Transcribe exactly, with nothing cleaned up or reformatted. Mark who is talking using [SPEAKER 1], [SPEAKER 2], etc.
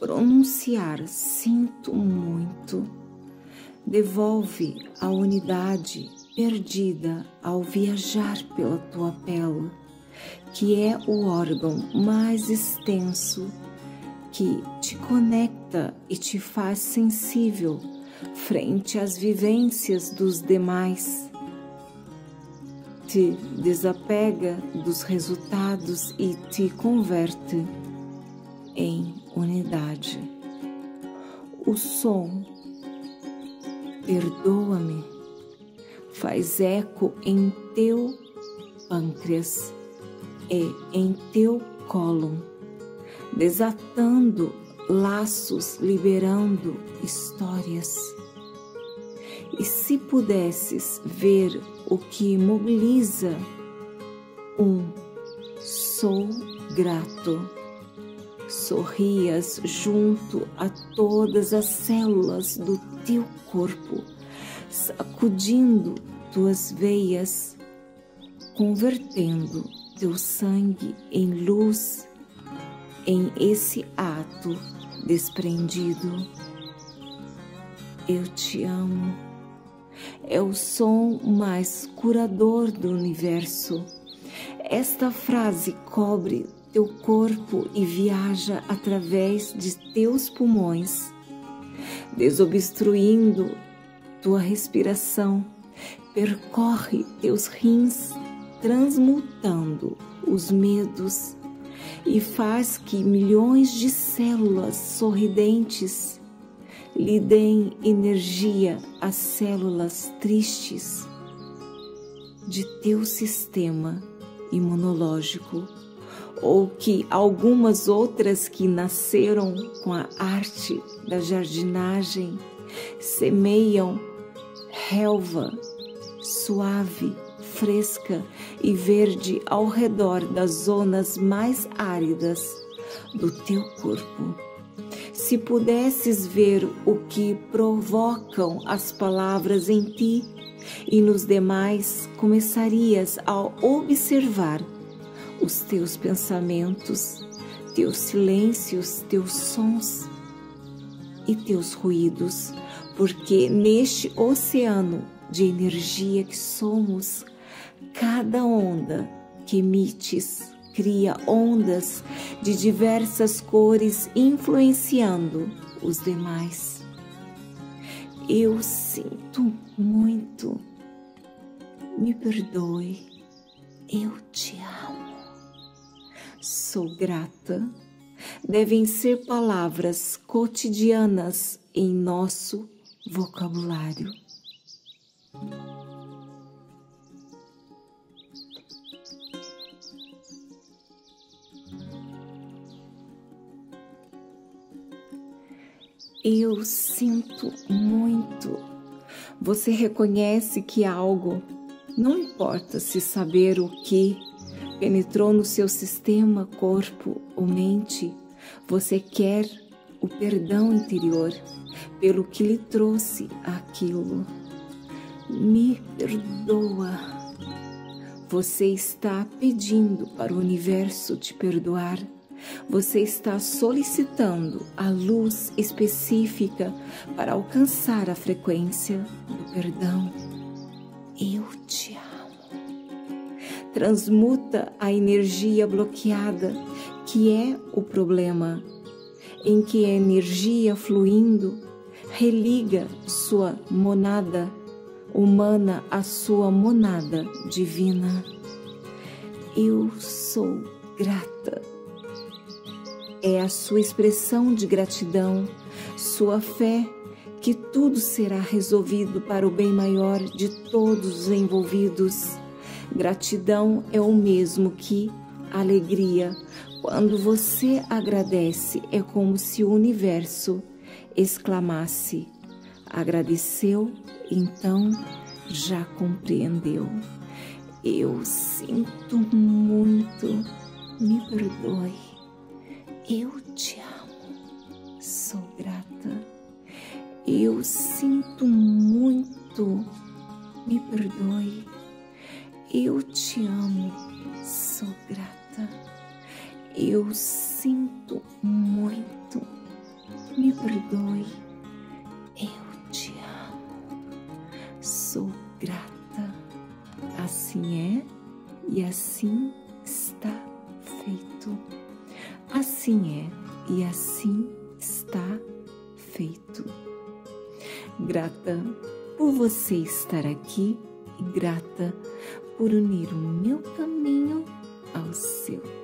[SPEAKER 1] pronunciar sinto muito, devolve a unidade perdida ao viajar pela tua pele, que é o órgão mais extenso que te conecta e te faz sensível frente às vivências dos demais. Te desapega dos resultados e te converte em unidade. O som perdoa-me faz eco em teu pâncreas e em teu cólon, desatando laços, liberando histórias. E se pudesses ver o que mobiliza um sou grato, sorrias junto a todas as células do teu corpo, sacudindo tuas veias, convertendo teu sangue em luz, em esse ato desprendido. Eu te amo. É o som mais curador do universo. Esta frase cobre teu corpo e viaja através de teus pulmões, desobstruindo tua respiração, percorre teus rins, transmutando os medos e faz que milhões de células sorridentes lhe deem energia às células tristes de teu sistema imunológico, ou que algumas outras que nasceram com a arte da jardinagem semeiam relva suave, fresca e verde ao redor das zonas mais áridas do teu corpo. Se pudesses ver o que provocam as palavras em ti e nos demais, começarias a observar os teus pensamentos, teus silêncios, teus sons e teus ruídos, porque neste oceano de energia que somos, cada onda que emites cria ondas de diversas cores influenciando os demais. Eu sinto muito, me perdoe, eu te amo, sou grata. Devem ser palavras cotidianas em nosso vocabulário. Eu sinto muito. Você reconhece que algo, não importa se saber o que, penetrou no seu sistema, corpo ou mente, você quer o perdão interior pelo que lhe trouxe aquilo. Me perdoa. Você está pedindo para o universo te perdoar. Você está solicitando a luz específica para alcançar a frequência do perdão. Eu te amo. Transmuta a energia bloqueada, que é o problema, em que a energia fluindo religa sua monada humana à sua monada divina. Eu sou grata. É a sua expressão de gratidão, sua fé que tudo será resolvido para o bem maior de todos os envolvidos. Gratidão é o mesmo que alegria. Quando você agradece, é como se o universo exclamasse: agradeceu, então já compreendeu. Eu sinto muito, me perdoe. Eu te amo, sou grata. Eu sinto muito, me perdoe. Eu te amo, sou grata. Eu sinto muito, me perdoe, eu te amo, sou grata. Assim é e assim está feito. Assim é e assim está feito. Grata por você estar aqui e grata por unir o meu caminho ao seu.